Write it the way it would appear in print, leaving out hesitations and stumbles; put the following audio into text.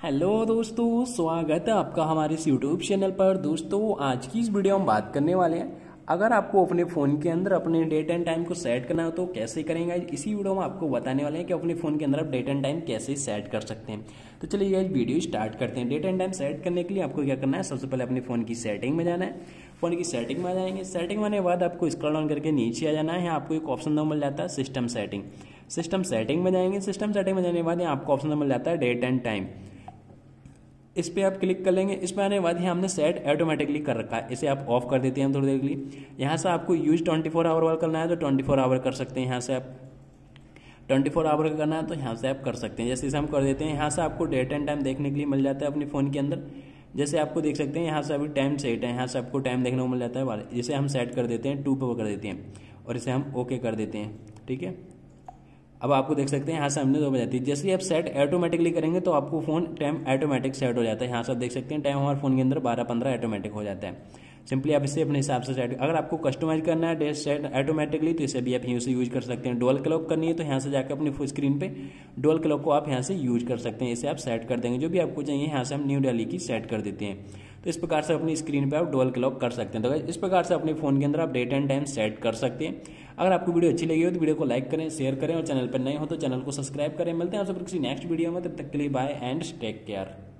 Hello दोस्तों, स्वागत है आपका हमारे इस यूट्यूब चैनल पर। दोस्तों, आज की इस वीडियो में हम बात करने वाले हैं, अगर आपको अपने फ़ोन के अंदर अपने डेट एंड टाइम को सेट करना हो तो कैसे करेंगे। इसी वीडियो में आपको बताने वाले हैं कि अपने फ़ोन के अंदर आप डेट एंड टाइम कैसे सेट कर सकते हैं। तो चलिए ये वीडियो स्टार्ट करते हैं। डेट एंड टाइम सेट करने के लिए आपको क्या करना है, सबसे पहले अपने फ़ोन की सेटिंग में जाना है। फ़ोन की सेटिंग में आ जाएंगे। सेटिंग में आने के बाद आपको स्क्रॉल डाउन करके नीचे आ जाना है। यहाँ आपको एक ऑप्शन मिल जाता है सिस्टम सेटिंग। सिस्टम सेटिंग में जाएंगे। सिस्टम सेटिंग में जाने के बाद यहाँ आपको ऑप्शन मिल जाता है डेट एंड टाइम। इस पर आप क्लिक कर लेंगे। इस पर आने के बाद यहाँ हमने सेट ऑटोमेटिकली कर रखा है, इसे आप ऑफ कर देते हैं थोड़ी देर के लिए। यहाँ से आपको यूज 24 आवर वाला करना है तो 24 आवर कर सकते हैं। यहाँ से आप 24 आवर का करना है तो यहाँ से आप कर सकते हैं। जैसे इसे हम कर देते हैं, यहाँ से आपको डेट एंड टाइम देखने के लिए मिल जाता है अपने फ़ोन के अंदर। जैसे आपको देख सकते हैं यहाँ से अभी टाइम सेट है, यहाँ से आपको टाइम देखने को मिल जाता है। जिसे हम सेट कर देते हैं 2 पर कर देते हैं और इसे हम ओके कर देते हैं। ठीक है, अब आपको देख सकते हैं यहाँ से हमने 2 बजाती है। जैसे ही आप सेट ऑटोमेटिकली करेंगे तो आपको फ़ोन टाइम ऑटोमेटिक सेट हो जाता है। यहाँ से आप देख सकते हैं टाइम हमारे फ़ोन के अंदर 12-15 ऑटोमेटिक हो जाता है। सिंपली आप इसे अपने हिसाब से सेट, अगर आपको कस्टमाइज करना है डेट सेट ऑटोमेटिकली तो इसे भी आप यहीं से यूज कर सकते हैं। डुअल क्लॉक करनी है तो यहाँ से जाकर अपनी फुल स्क्रीन पे डुअल क्लॉक को आप यहाँ से यूज कर सकते हैं। इसे आप सेट कर देंगे, जो भी आपको चाहिए यहाँ से हम न्यू डेली की सेट कर देते हैं। तो इस प्रकार से अपनी स्क्रीन पे आप डुअल क्लॉक कर सकते हैं। तो इस प्रकार से अपने फ़ोन के अंदर आप डेट एंड टाइम सेट कर सकते हैं। अगर आपको वीडियो अच्छी लगी हो तो वीडियो को लाइक करें, शेयर करें और चैनल पर नए हो तो चैनल को सब्सक्राइब करें। मिलते हैं आपसे किसी नेक्स्ट वीडियो में, तब तक के लिए बाय एंड टेक केयर।